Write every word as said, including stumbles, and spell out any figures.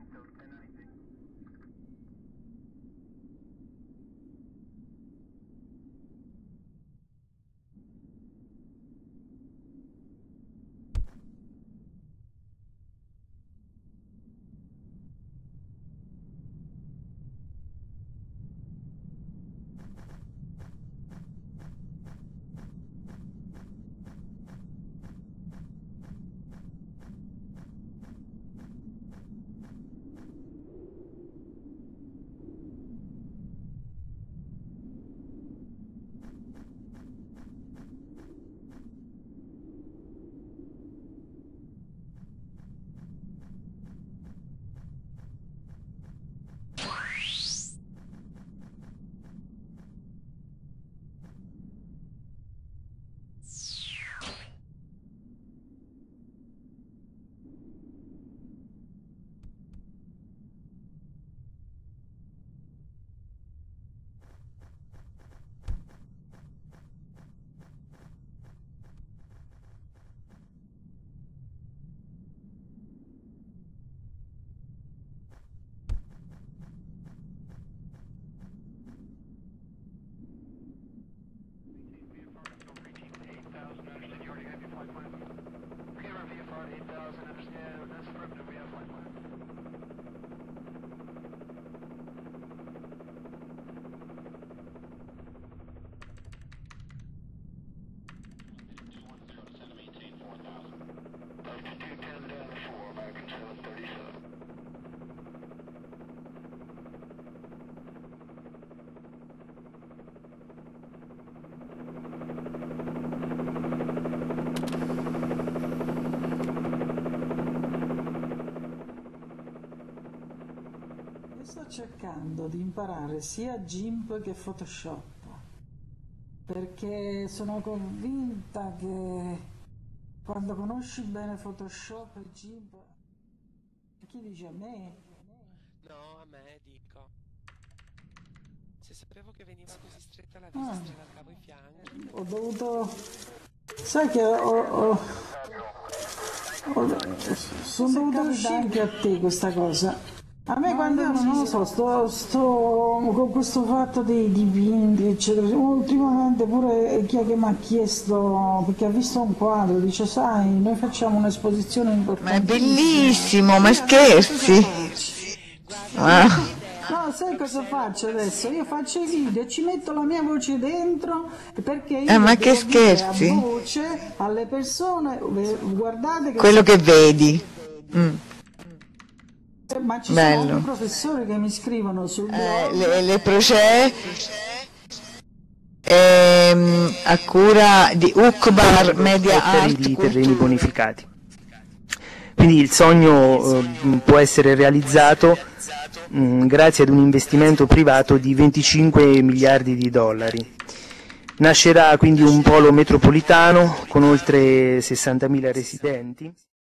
Sto cercando di imparare sia GIMP che Photoshop, perché sono convinta che quando conosci bene Photoshop e GIMP... Chi dice a me? No, a me dico. Se sapevo che veniva così stretta la vista, ah. Capo i fianchi. Ho dovuto... Sai che ho... ho... ho... sono dovuto uscire anche a te questa cosa. A me, quando io non lo so, sto, sto con questo fatto dei dipinti, eccetera, ultimamente pure chi è che mi ha chiesto, perché ha visto un quadro, dice, sai, noi facciamo un'esposizione importante. Ma è bellissimo, ma scherzi? Ah. No, sai cosa faccio adesso? Io faccio i video, ci metto la mia voce dentro, perché io eh, ma devo che scherzi? dire a voce alle persone, guardate che... Quello che vedi. Mm. Ma ci Bello. sono anche professori che mi scrivono sul blog. Eh, le, le Projet ehm, a cura di Ukbar Media Art di terreni bonificati. Quindi il sogno eh, può essere realizzato mh, grazie ad un investimento privato di venticinque miliardi di dollari. Nascerà quindi un polo metropolitano con oltre sessantamila residenti.